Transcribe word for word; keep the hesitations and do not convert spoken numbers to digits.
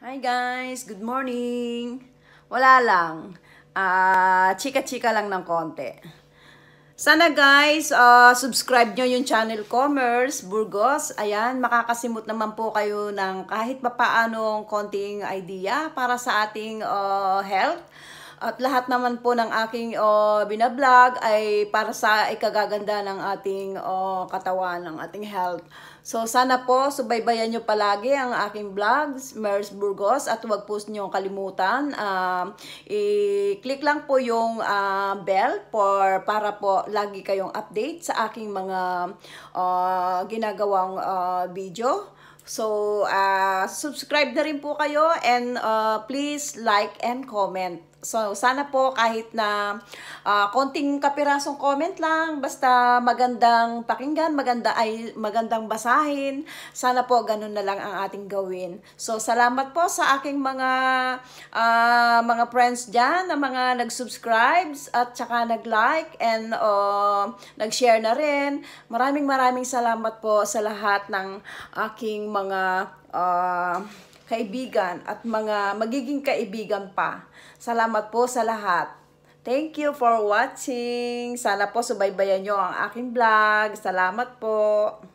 Hi guys, good morning. Wala lang. Ah, chika-chika lang ng konti. Sana guys, uh, subscribe nyo yung channel ko, Mers Burgos. Ayan, makakasimot naman po kayo ng kahit papaanong konting idea para sa ating uh, health. At lahat naman po ng aking uh, binablog ay para sa ikagaganda ng ating uh, katawan, ng ating health. So sana po subaybayan nyo palagi ang aking vlogs, Mers Burgos, at huwag po nyo kalimutan. Uh, i-click lang po yung uh, bell for, para po lagi kayong update sa aking mga uh, ginagawang uh, video. So, uh, subscribe na rin po kayo and uh, please like and comment. So, sana po kahit na uh, konting kapirasong comment lang, basta magandang pakinggan, maganda ay magandang basahin. Sana po ganun na lang ang ating gawin. So, salamat po sa aking mga uh, mga friends diyan, na mga nag-subscribe at saka nag-like and uh, nag-share na rin. Maraming maraming salamat po sa lahat ng aking mga uh, kaibigan at mga magiging kaibigan pa. Salamat po sa lahat. Thank you for watching. Sana po subaybayan nyo ang aking vlog. Salamat po.